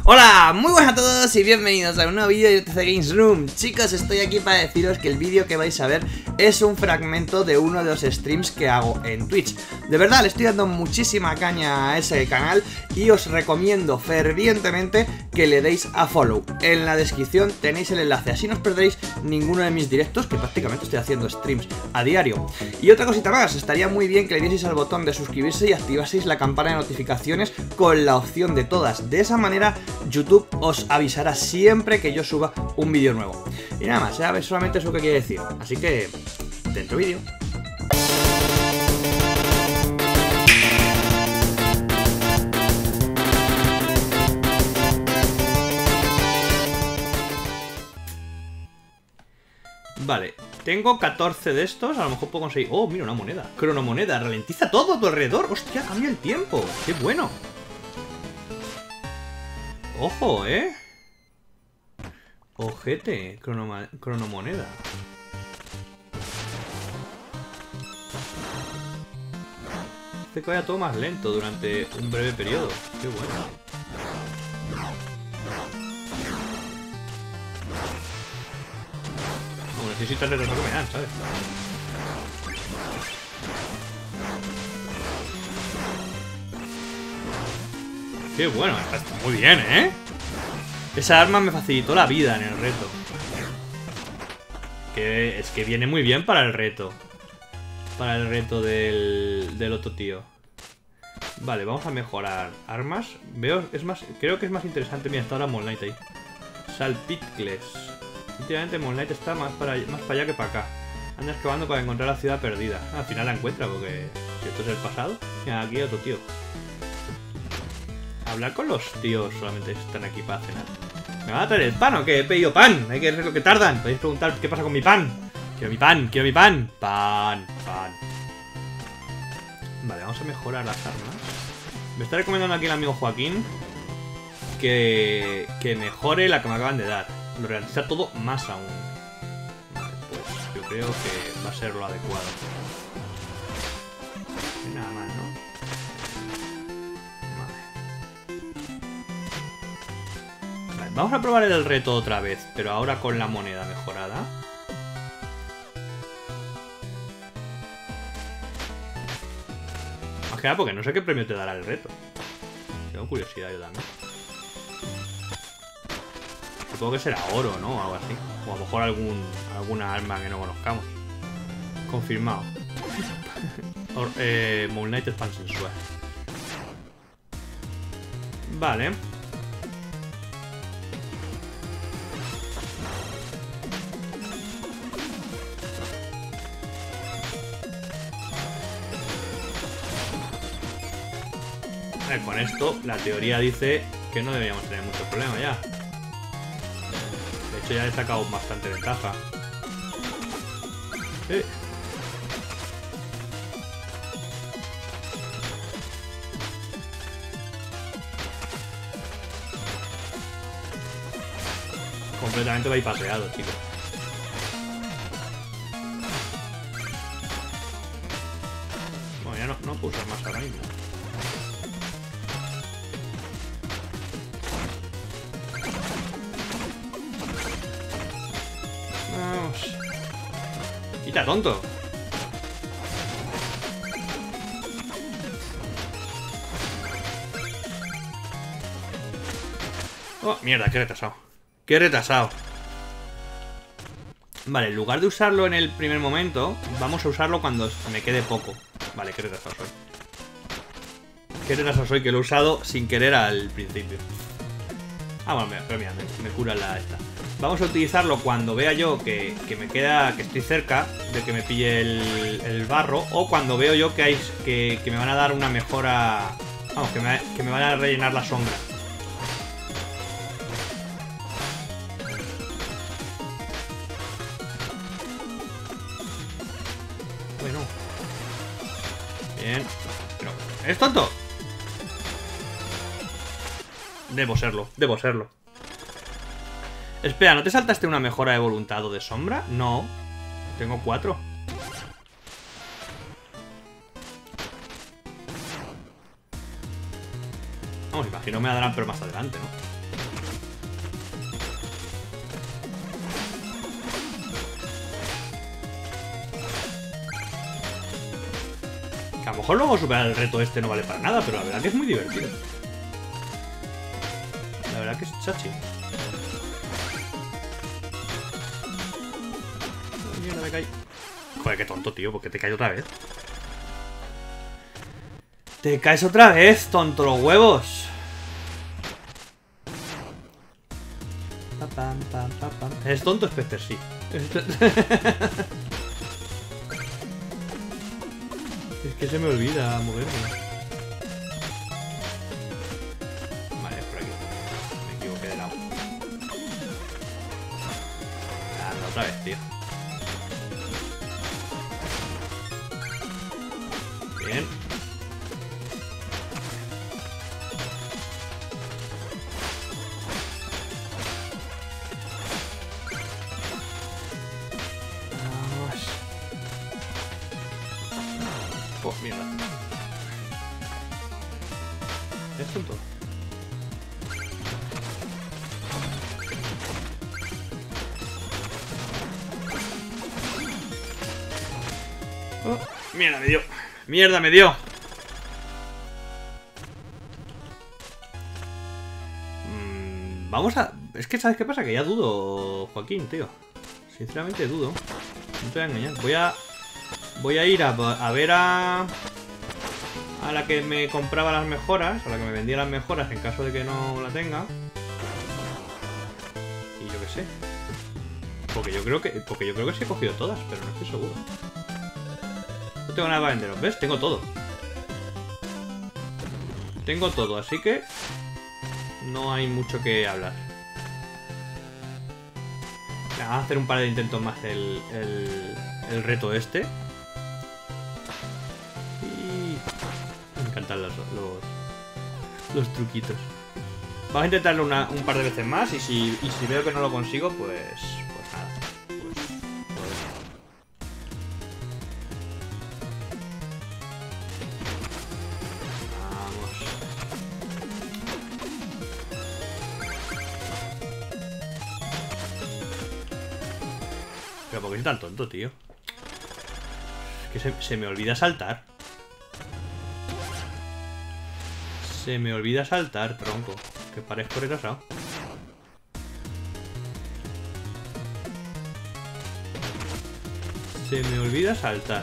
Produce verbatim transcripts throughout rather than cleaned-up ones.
Hola, muy buenas a todos y bienvenidos a un nuevo vídeo de T C Games Room. Chicos, estoy aquí para deciros que el vídeo que vais a ver es un fragmento de uno de los streams que hago en Twitch. De verdad, le estoy dando muchísima caña a ese canal y os recomiendo fervientemente que le deis a follow. En la descripción tenéis el enlace, así no os perderéis ninguno de mis directos, que prácticamente estoy haciendo streams a diario. Y otra cosita más, estaría muy bien que le dieseis al botón de suscribirse y activaseis la campana de notificaciones con la opción de todas. De esa manera YouTube os avisará siempre que yo suba un vídeo nuevo. Y nada más, ya solamente es lo que quiere decir. Así que, dentro vídeo. Vale, tengo catorce de estos, a lo mejor puedo conseguir... Oh, mira, una moneda. Cronomoneda, ralentiza todo a tu alrededor. Hostia, cambia el tiempo. Qué bueno. Ojo, ¿eh? Ojete, cronoma, cronomoneda. Hace que vaya todo más lento durante un breve periodo. Qué bueno. No necesitas el retorno que me dan, ¿sabes? Qué bueno, está muy bien, ¿eh? Esa arma me facilitó la vida en el reto. Que es que viene muy bien para el reto. Para el reto del, del otro tío. Vale, vamos a mejorar armas. Veo, es más, creo que es más interesante. Mira, está ahora Moon Knight ahí. Salpicles. Últimamente Moon Knight está más para, más para allá que para acá. Anda excavando para encontrar la ciudad perdida. Ah, al final la encuentra porque si esto es el pasado. Mira, aquí hay otro tío. Hablar con los tíos solamente están aquí para cenar. ¿Me van a traer el pan o qué? He pedido pan. Hay que ver lo que tardan. Podéis preguntar qué pasa con mi pan. Quiero mi pan, quiero mi pan. Pan, pan. Vale, vamos a mejorar las armas. Me está recomendando aquí el amigo Joaquín que, que mejore la que me acaban de dar. Lo realiza todo más aún. Vale, pues yo creo que va a ser lo adecuado. Y nada más, ¿no? Vamos a probar el reto otra vez, pero ahora con la moneda mejorada. Más que nada porque no sé qué premio te dará el reto. Tengo curiosidad yo también. Supongo que será oro, ¿no? O algo así. O a lo mejor algún, alguna arma que no conozcamos. Confirmado. Or, eh, Moon Knight es pan sensual. Vale. Con esto, la teoría dice que no deberíamos tener mucho problema ya. De hecho, ya he sacado bastante ventaja. Eh. Completamente bypasseado, chicos. Bueno, ya no, no puedo usar más ahora mismo. ¡Quita, tonto! ¡Oh, mierda! ¡Qué retrasado! ¡Qué retrasado! Vale, en lugar de usarlo en el primer momento, vamos a usarlo cuando me quede poco. Vale, qué retrasado soy. Qué retrasado soy, que lo he usado sin querer al principio. Ah, bueno, mira, pero mira, me, me cura la esta. Vamos a utilizarlo cuando vea yo que, que me queda, que estoy cerca de que me pille el, el barro, o cuando veo yo que, hay, que, que me van a dar una mejora, vamos, que me, que me van a rellenar la sombra. Bueno. Bien. Pero, ¿eres tonto? Debo serlo, debo serlo. Espera, ¿no te saltaste una mejora de voluntad o de sombra? No. Tengo cuatro. Vamos, imagino me la darán, pero más adelante, ¿no? lo mejor luego superar el reto este no vale para nada, pero la verdad que es muy divertido. La verdad que es chachi. Mierda, me caí. Joder, qué tonto, tío, porque te caes otra vez. Te caes otra vez, tonto, los huevos. Pa, pam, pam, pa, pam. ¿Es tonto, Specter? Sí. Es que se me olvida moverme. Vale, por aquí. Me equivoqué de lado. Anda, otra vez, tío. Bien. Vamos. Oh, mierda. Es tonto. Oh, mierda, me dio. Mierda, me dio. Mm, vamos a... Es que, ¿sabes qué pasa? Que ya dudo, Joaquín, tío. Sinceramente dudo. No te voy a engañar. Voy a... Voy a ir a, a ver a... A la que me compraba las mejoras. A la que me vendía las mejoras en caso de que no la tenga. Y yo qué sé. Porque yo creo que... Porque yo creo que sí he cogido todas, pero no estoy seguro. No tengo nada para venderos, ¿ves? Tengo todo. Tengo todo, así que... No hay mucho que hablar. Vamos a hacer un par de intentos más el, el, el reto este. Y... Me encantan los, los, los truquitos. Vamos a intentarlo una, un par de veces más y si, y si veo que no lo consigo, pues... Pues nada. Pues, pues... Pero ¿por qué soy tan tonto, tío? Es que se, se me olvida saltar. Se me olvida saltar, tronco. Que parezco retrasado. Se me olvida saltar.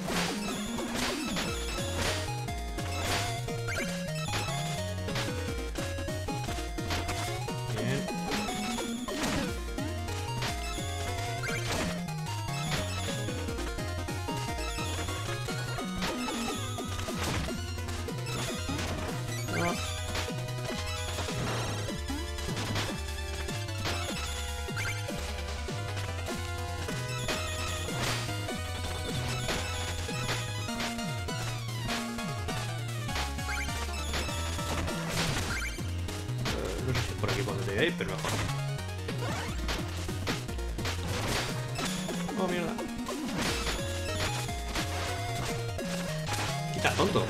No sé si es por aquí por donde debe ir, pero mejor. Oh, mierda. Quita, tonto.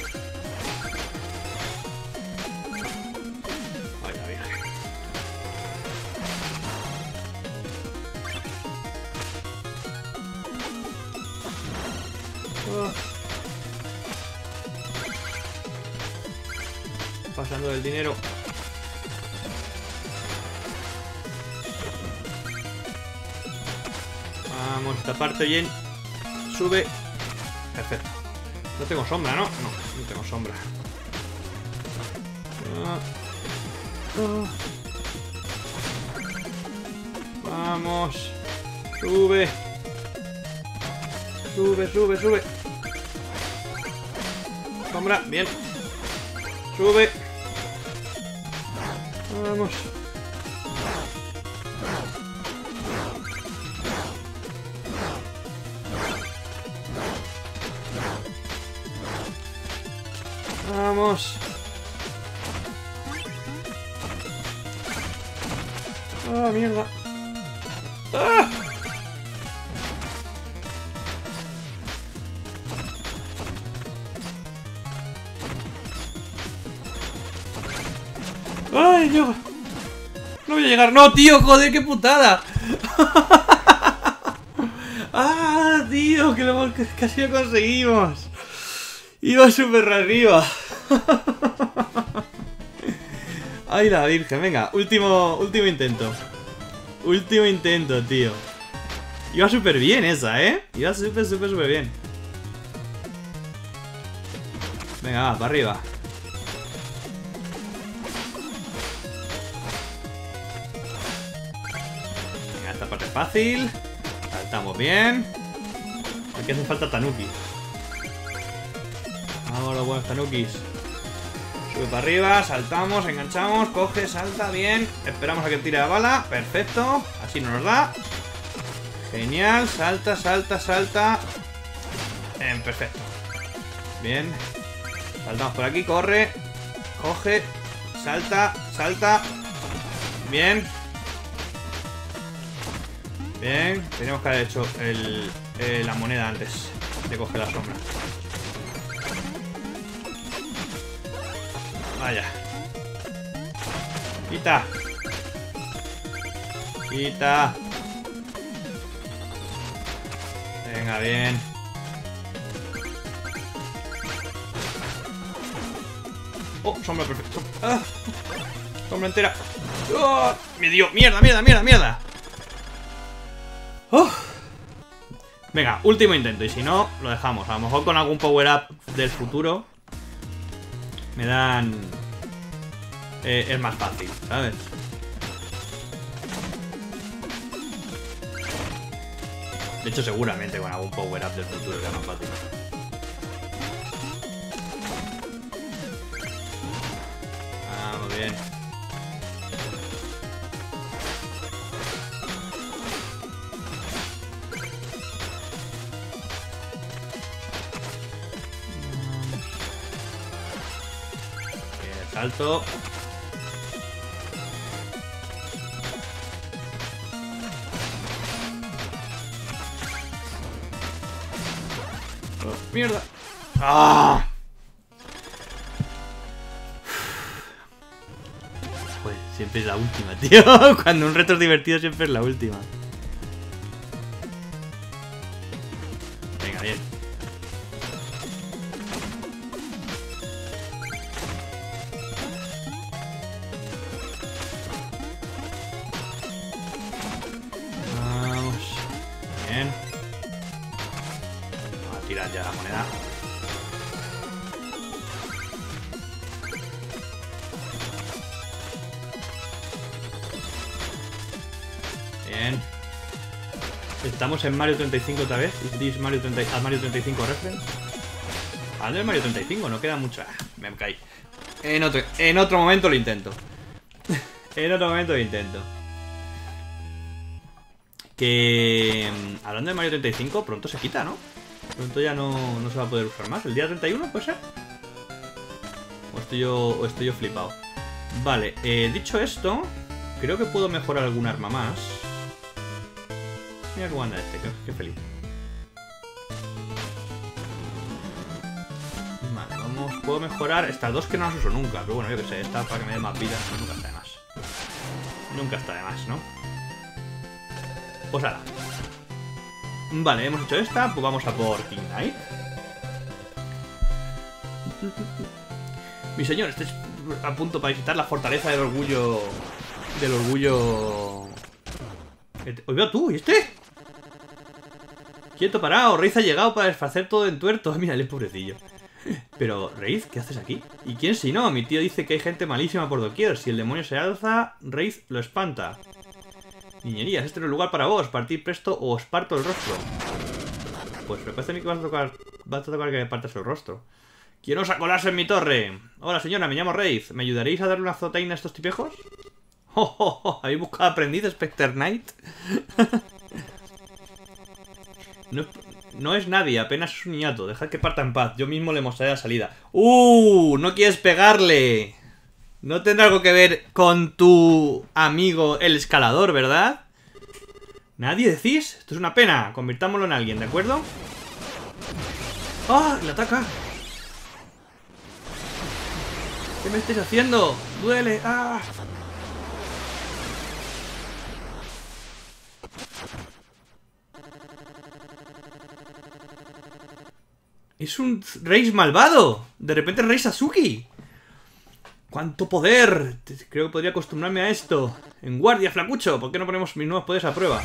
Ay, la virgen. Oh. Pasando del dinero. Vamos, esta parte bien. Sube. Perfecto. No tengo sombra, ¿no? No, no tengo sombra. Ah. Ah. Vamos. Sube. Sube, sube, sube. Sombra, bien. Sube. Vamos. Vamos. Ah, mierda. ¡Ah! ¡Ay, yo! No voy a llegar. ¡No, tío! ¡Joder, qué putada! ¡Ah, tío! Que lo, que casi lo conseguimos. Iba súper arriba. Ay, la virgen, venga, último, último intento. Último intento, tío. Iba súper bien esa, ¿eh? Iba súper, súper, súper bien. Venga, va, para arriba. Venga, esta parte es fácil. Saltamos bien. Aquí hace falta tanuki. Vamos, los buenos tanukis. Sube para arriba, saltamos, enganchamos, coge, salta, bien. Esperamos a que tire la bala, perfecto. Así no nos da. Genial, salta, salta, salta. Bien, perfecto. Bien. Saltamos por aquí, corre. Coge, salta, salta. Bien. Bien, tenemos que haber hecho el, eh, la moneda antes de coger la sombra. Vaya. Quita. Quita. Venga, bien. Oh, sombra perfecta. Ah, sombra entera. Oh, me dio. Mierda, mierda, mierda, mierda. Oh. Venga, último intento. Y si no, lo dejamos. A lo mejor con algún power up del futuro me dan... Eh, es más fácil, ¿sabes? De hecho, seguramente con algún power up del futuro sea más fácil. Ah, muy bien. Bien, salto. ¡Mierda! ¡Ah! Joder, siempre es la última, tío. Cuando un reto es divertido siempre es la última. Venga, bien. Vamos. Bien. Tirar ya la moneda. Bien. Estamos en Mario treinta y cinco otra vez. Is this Mario treinta, a Mario treinta y cinco reference? Hablando de Mario treinta y cinco, no queda mucho. Ah, me caí. En otro, en otro momento lo intento. En otro momento lo intento. Que... Hablando de Mario treinta y cinco, pronto se quita, ¿no? Pronto ya no, no se va a poder usar más. ¿El día treinta y uno puede ser? O estoy yo, o estoy yo flipado. Vale, eh, dicho esto, creo que puedo mejorar algún arma más. Mira cómo anda este, qué, qué feliz. Vale, vamos, puedo mejorar estas dos que no las uso nunca. Pero bueno, yo que sé, esta para que me dé más vida, pues nunca está de más. Nunca está de más, ¿no? Pues ahora. Vale, hemos hecho esta, pues vamos a por King Knight. Mi señor, estáis a punto para visitar la fortaleza del orgullo... Del orgullo... Oiga tú, ¿y este? Quieto, parado, Reiz ha llegado para desfacer todo en tuerto. Mírale, pobrecillo. Pero, Reiz, ¿qué haces aquí? ¿Y quién si no? Mi tío dice que hay gente malísima por doquier. Si el demonio se alza, Reiz lo espanta. Niñerías, este no es el lugar para vos. Partir presto o os parto el rostro. Pues me parece a mí que vas a tocar, vas a tocar que me partas el rostro. ¿Quién osa colarse en mi torre? Hola señora, me llamo Reiz. ¿Me ayudaréis a darle una azotaina a estos tipejos? Oh, oh, oh. ¿Habéis buscado aprendiz, Specter Knight? no, no es nadie, apenas es un niñato. Dejad que parta en paz. Yo mismo le mostraré la salida. ¡Uh! No quieres pegarle. No tendrá algo que ver con tu amigo el escalador, ¿verdad? ¿Nadie decís? Esto es una pena. Convirtámoslo en alguien, ¿de acuerdo? ¡Ah! ¡Le ataca! ¿Qué me estáis haciendo? ¡Duele! ¡Ah! Es un Rey malvado. De repente es Rey Sasuke. ¡Cuánto poder! Creo que podría acostumbrarme a esto. En guardia, flacucho. ¿Por qué no ponemos mis nuevos poderes a prueba?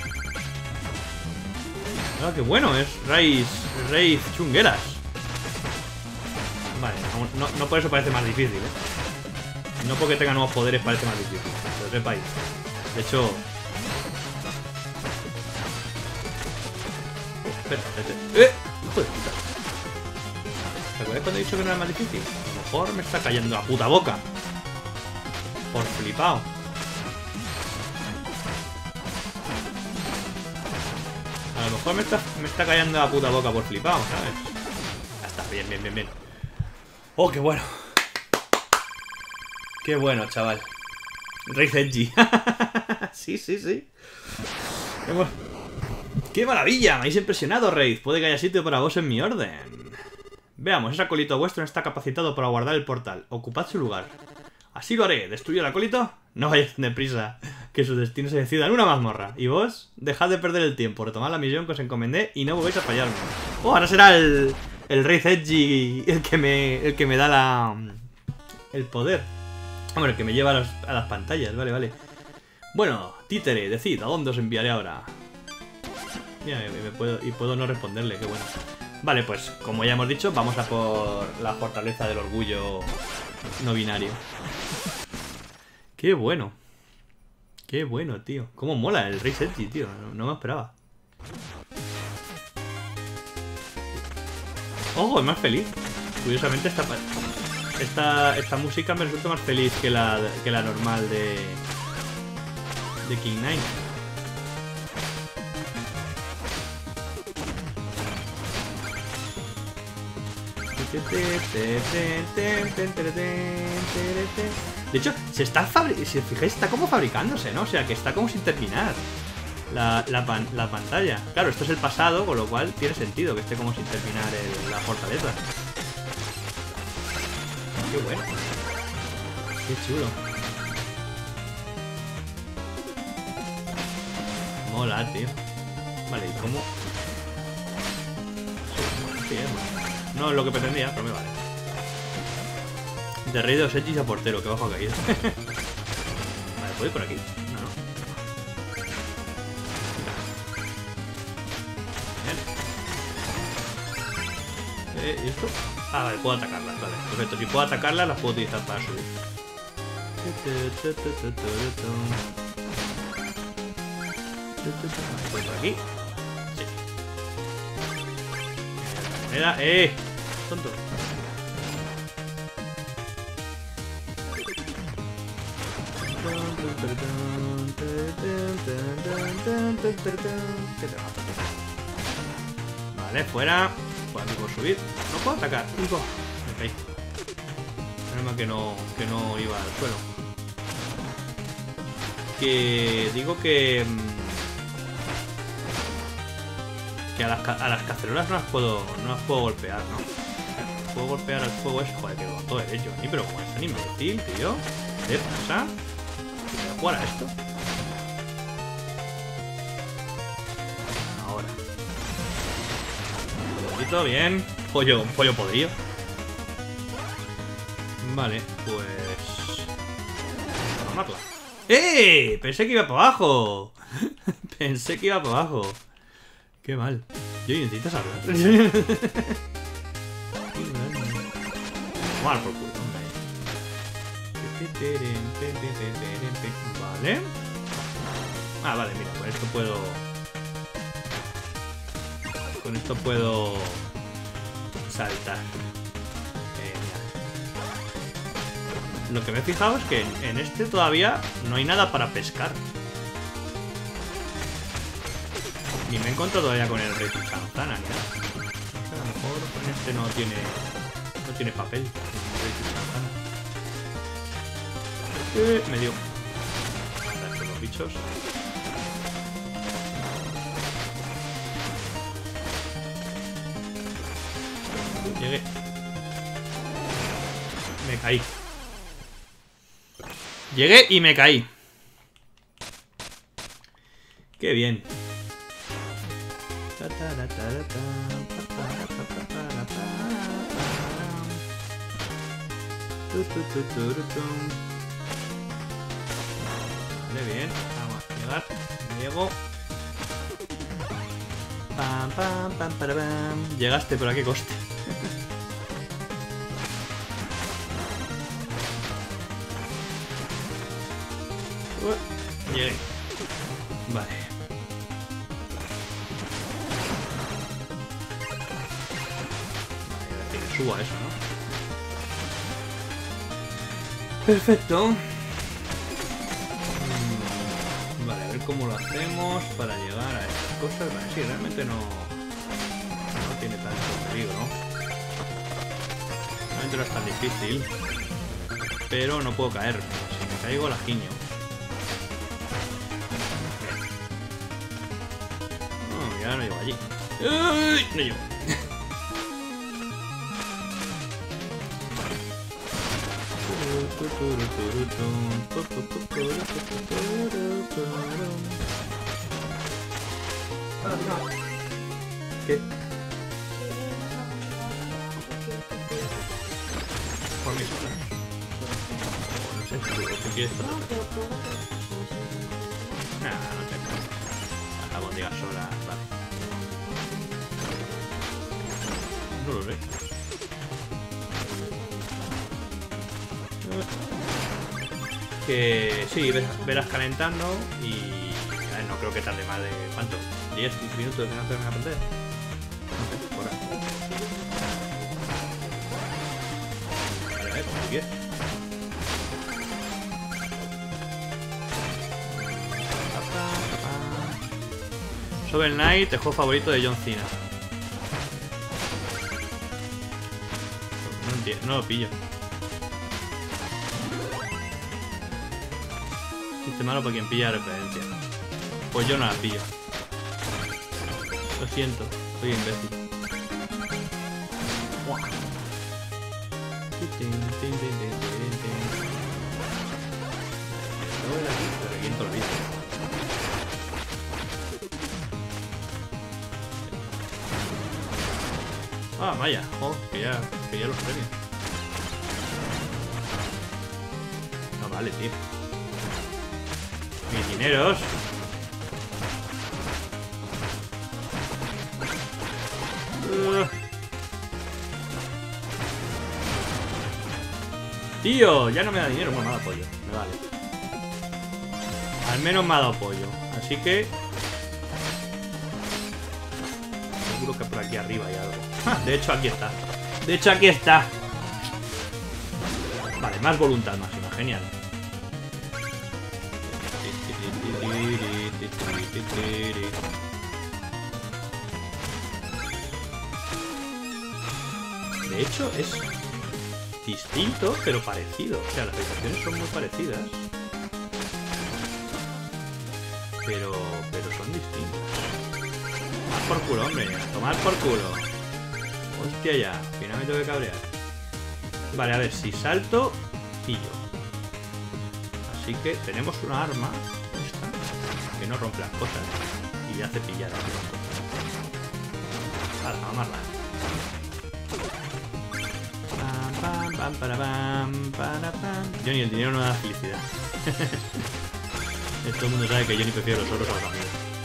Ah, qué bueno. Es Rey... Rey chungueras. Vale, no, no por eso parece más difícil, ¿eh? No porque tenga nuevos poderes parece más difícil. Que lo sepáis. De hecho... Oh, espera, espera. ¡Eh! ¡Hijo de puta! ¿Te acuerdas cuando he dicho que no era más difícil? A lo mejor me está cayendo la puta boca. Por flipado. A lo mejor me está, me está cayendo la puta boca por flipado, ¿sabes? Ya está, bien, bien, bien, bien. Oh, qué bueno. Qué bueno, chaval. Rey Edgy. Sí, sí, sí. Qué, bueno. ¡Qué maravilla! Me habéis impresionado, Rey. Puede que haya sitio para vos en mi orden. Veamos, ese acólito vuestro está capacitado para guardar el portal. Ocupad su lugar. Así lo haré. ¿Destruyo el acólito? No vayáis tan deprisa, que su destino se decida en una mazmorra. Y vos, dejad de perder el tiempo, retomad la misión que os encomendé y no volvéis a fallarme. Oh, ahora será el, el Rey Edgy el que me el que me da la el poder. Hombre, el que me lleva a, los, a las pantallas. Vale, vale. Bueno, títere, decid, ¿a dónde os enviaré ahora? Mira, me, me puedo, y puedo no responderle, qué bueno. Vale, pues como ya hemos dicho, vamos a por la fortaleza del orgullo no binario. Qué bueno. Qué bueno, tío. Cómo mola el Rey Edgy, tío. No, no me esperaba. ¡Oh, es más feliz! Curiosamente esta, esta, esta música me resulta más feliz que la, que la normal de, de King Knight. De hecho, se está fabricando, si os fijáis, está como fabricándose, ¿no? O sea, que está como sin terminar la, la, pan la pantalla. Claro, esto es el pasado, con lo cual tiene sentido que esté como sin terminar el, la fortaleza. Qué bueno. Qué chulo. Mola, tío. Vale, ¿y cómo? Bien. No es lo que pretendía, pero me vale. De rey de los hechis a portero, que bajo ha caído. Vale, ¿puedo ir por aquí? No, no. Bien. Eh, ¿y esto? Ah, vale, puedo atacarlas, vale. Perfecto, si puedo atacarlas, las puedo utilizar para subir. Vale, ¿puedo ir por aquí? Sí. De manera... ¡Eh! Tonto. Vale, fuera. Por aquí puedo subir. No puedo atacar. Cinco. Ok. Problema que no, que no iba al suelo. Que digo que que a las, a las cacerolas no las puedo no las puedo golpear, ¿no? Puedo golpear al fuego ese, joder, que con todo derecho. Y pero como es tan imbécil, tío. ¿Qué pasa? ¿Voy a jugar a esto? Ahora. Un poquito, bien. Pollo, pollo podrido. Vale, pues... Vamos a matarla. ¡Eh! Pensé que iba para abajo. Pensé que iba para abajo. Qué mal. Yo necesitas hablar. Vale, por culo. Vale. Ah, vale, mira, con esto puedo... Con esto puedo... saltar. Genial. Lo que me he fijado es que en, en este todavía no hay nada para pescar. Ni me he encontrado todavía con el Rey Sanzana ni nada. No sé, a lo mejor con este no tiene... No tiene papel. Eh, me dio. Ahora estos los bichos. Llegué. Me caí. Llegué y me caí. Qué bien. Vale, bien. Vamos a llegar. Llego. Pam, pam, pam, para, pam. Llegaste, pero a qué coste. uh, llegué. Vale. Vale, que subo a eso, ¿no? Perfecto. Vale, a ver cómo lo hacemos para llegar a estas cosas. Vale, sí, realmente no, no tiene tanto peligro, ¿no? Realmente no es tan difícil. Pero no puedo caerme. Si me caigo, la giño. No, ya no llego allí. ¡Uy! No llego. ¿Qué? Por mi sola. No sé si tú quieres. Nah, no te pasa. La bondiga sola, vale. No lo sé. Que sí, verás calentando y a ver, no creo que tarde más de ¿cuánto? diez, quince minutos en hacerme la pantalla. No sé, por ahí. Vale, a ver, como diez. Shovel Knight, el juego favorito de John Cena. No entiendo, no lo pillo. Chiste malo para quien pilla referencia. Pues yo no la pillo. Lo siento, soy imbécil. No era aquí, pero reviento la vida. Ah, vaya, oh, que ya, que ya los premios. No vale, tío. Mis dineros. Uh. Tío, ya no me da dinero. Bueno, me ha dado pollo. Me vale. Al menos me ha dado pollo. Así que... seguro que por aquí arriba hay algo. De hecho, aquí está. De hecho, aquí está. Vale, más voluntad máxima. Genial. De hecho, es distinto, pero parecido. O sea, las habitaciones son muy parecidas. Pero, pero son distintas. Tomar por culo, hombre. Tomar por culo. Hostia ya. Finalmente tengo que cabrear. Vale, a ver, si salto, pillo. Así que tenemos una arma. Esta. Que no rompe las cosas. Y hace pillar. Vale, vamos a amarla. Pam, pam, para, pam, para, pam. Johnny, el dinero no da felicidad. Todo el mundo sabe que Johnny prefiere los oros a los amigos.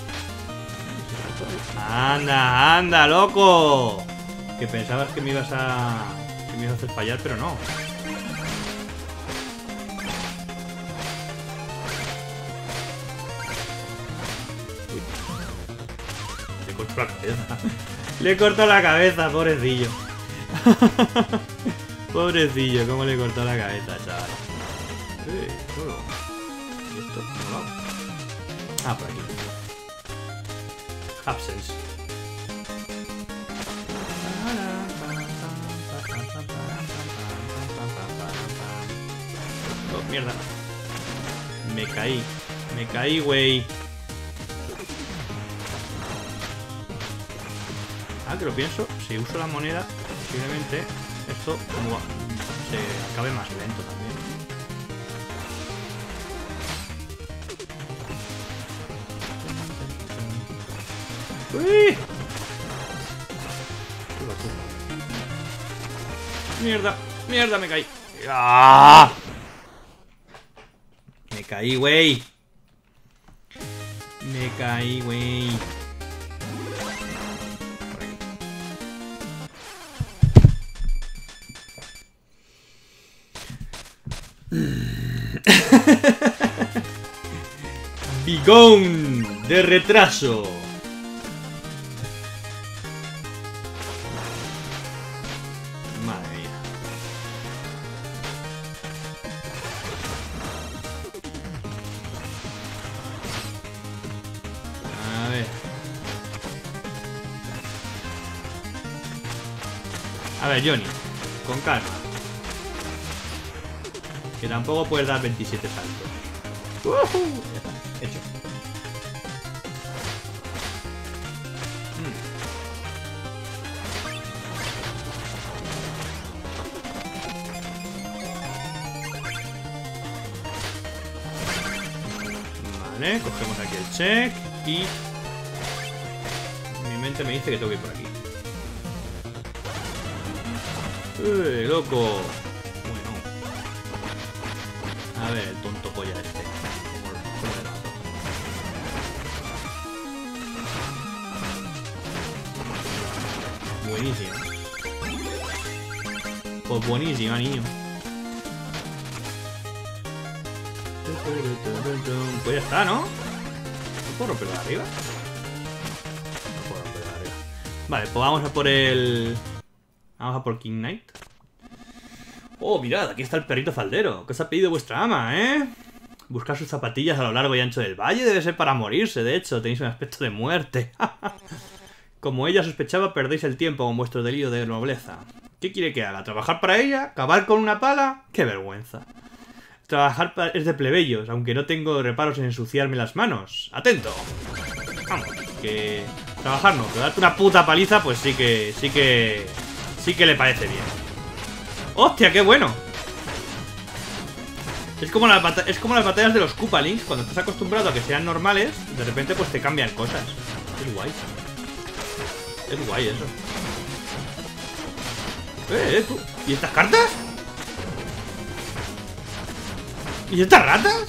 ¡Anda, anda, loco! Que pensabas que me ibas a... que me ibas a hacer fallar, pero no. Uy. Le corto la cabeza. Le corto la cabeza, pobrecillo. Pobrecillo, cómo le cortó la cabeza, chaval. Eh, solo. ¿Y esto? ¿Cómo lo hago? Ah, por aquí. Absence. Oh, mierda. Me caí. Me caí, güey. Ah, que lo pienso. Si uso la moneda, posiblemente esto como se acabe más lento también. ¡Uy! Mierda, mierda, me caí. ¡Ah! Me caí, güey. Me caí, güey. Bigón de retraso. Madre mía. A ver. A ver, Johnny, con calma. Que tampoco puedes dar veintisiete saltos. Uh-huh. Ya está, hecho. Mm. Vale, cogemos aquí el check y mi mente me dice que tengo que ir por aquí. ¡Eh, loco! A ver, el tonto polla este. ¿Cómo, cómo le mato? Buenísima. Pues buenísima, niño. Pues ya está, ¿no? ¿No puedo romperlo de arriba? No puedo romperlo de arriba. Vale, pues vamos a por el... Vamos a por King Knight. Oh, mirad, aquí está el perrito faldero. ¿Qué os ha pedido vuestra ama, eh? Buscar sus zapatillas a lo largo y ancho del valle debe ser para morirse, de hecho. Tenéis un aspecto de muerte. Como ella sospechaba, perdéis el tiempo con vuestro delirio de nobleza. ¿Qué quiere que haga? ¿Trabajar para ella? ¿Cavar con una pala? ¡Qué vergüenza! Trabajar es de plebeyos, aunque no tengo reparos en ensuciarme las manos. ¡Atento! Vamos, que... Trabajar no, pero darte una puta paliza, pues sí que... Sí que... Sí que le parece bien. ¡Hostia, qué bueno! Es como, las es como las batallas de los Koopalings. Cuando estás acostumbrado a que sean normales, de repente pues te cambian cosas. Es guay. Es guay eso. Eh, eh, tú. ¿Y estas cartas? ¿Y estas ratas?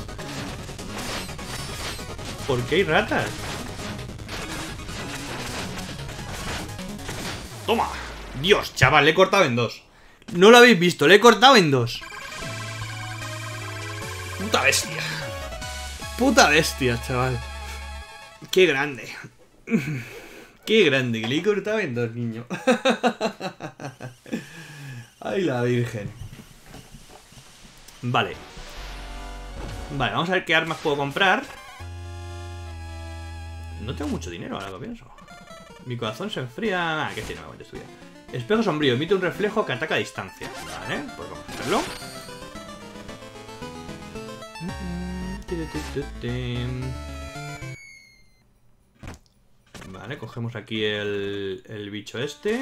¿Por qué hay ratas? ¡Toma! Dios, chaval, le he cortado en dos. No lo habéis visto, le he cortado en dos. Puta bestia. Puta bestia, chaval. Qué grande. Qué grande, que le he cortado en dos, niño. Ay, la virgen. Vale. Vale, vamos a ver qué armas puedo comprar. No tengo mucho dinero, ahora que pienso. Mi corazón se enfría... Ah, que sí, no me cuentes tu vida. Espejo sombrío, emite un reflejo que ataca a distancia. Vale, pues vamos a hacerlo. Vale, cogemos aquí el, el bicho este.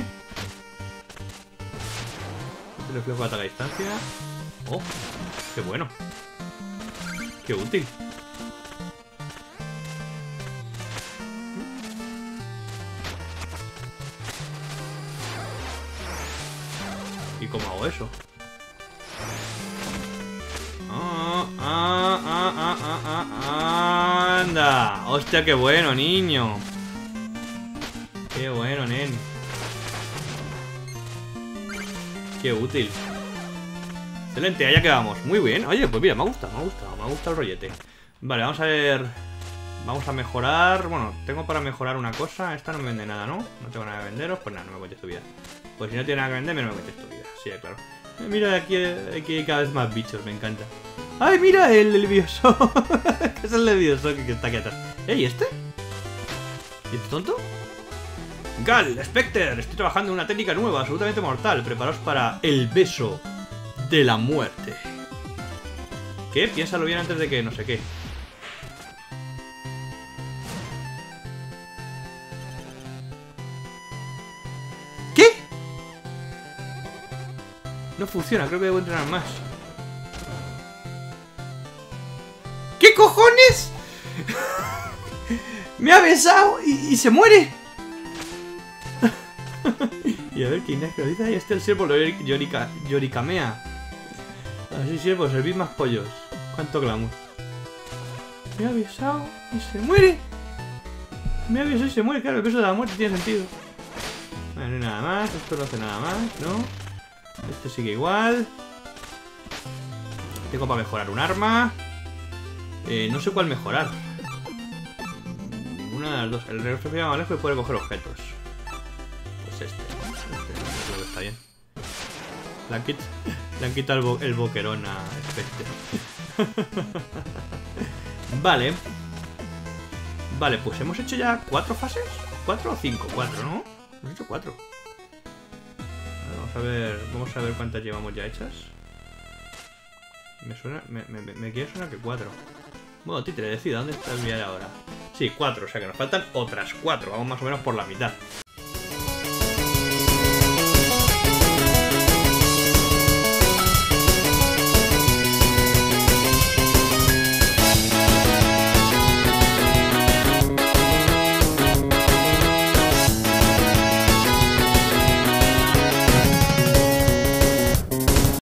El reflejo que ataca a distancia. Oh, qué bueno. Qué útil. ¿Y cómo hago eso? Ah, ah, ah, ah, ah, ah, ¡anda! ¡Hostia, qué bueno, niño! ¡Qué bueno, nen! ¡Qué útil! Excelente, allá quedamos. Muy bien. Oye, pues mira, me ha gustado, me ha gustado. Me ha gustado el rollete. Vale, vamos a ver... Vamos a mejorar... Bueno, tengo para mejorar una cosa. Esta no me vende nada, ¿no? No tengo nada que venderos. Pues nada, no me cuentes tu vida. Pues si no tiene nada que vender, no me cuentes tu vida. Sí, claro. Mira, aquí, aquí hay cada vez más bichos, me encanta. ¡Ay, mira! El, el bioso. ¿Qué es el de bioso que está aquí atrás? ¿Eh? ¿Y este? ¿Y este tonto? Gal, Specter, estoy trabajando en una técnica nueva, absolutamente mortal. Preparaos para el beso de la muerte. ¿Qué? Piénsalo bien antes de que no sé qué. ¿Qué? No funciona, creo que debo entrenar más. ¿Qué cojones? Me ha besado y, y se muere. Y a ver, ¿quién es que lo dice? Ahí está el siervo Yorika, Yoricamea. Así sí, pues servid más pollos. Cuánto glamour. Me ha avisado y se muere. Me ha avisado y se muere. Claro, el peso de la muerte tiene sentido. Vale, no hay nada más. Esto no hace nada más, ¿no? Este sigue igual. Tengo para mejorar un arma. Eh, no sé cuál mejorar. Ninguna de las dos. El refrigerador más lejos puede coger objetos. Pues este. Este creo que está bien. Le han, quit le han quitado el, bo el boquerón a Spectre. Vale. Vale, pues hemos hecho ya cuatro fases. ¿Cuatro o cinco? Cuatro, ¿no? Hemos hecho cuatro. Vamos a ver. Vamos a ver cuántas llevamos ya hechas. Me suena. Me, me, me quiere sonar que cuatro. Bueno, Titre, decida, ¿dónde está el vial ahora? Sí, cuatro, o sea que nos faltan otras cuatro. Vamos más o menos por la mitad.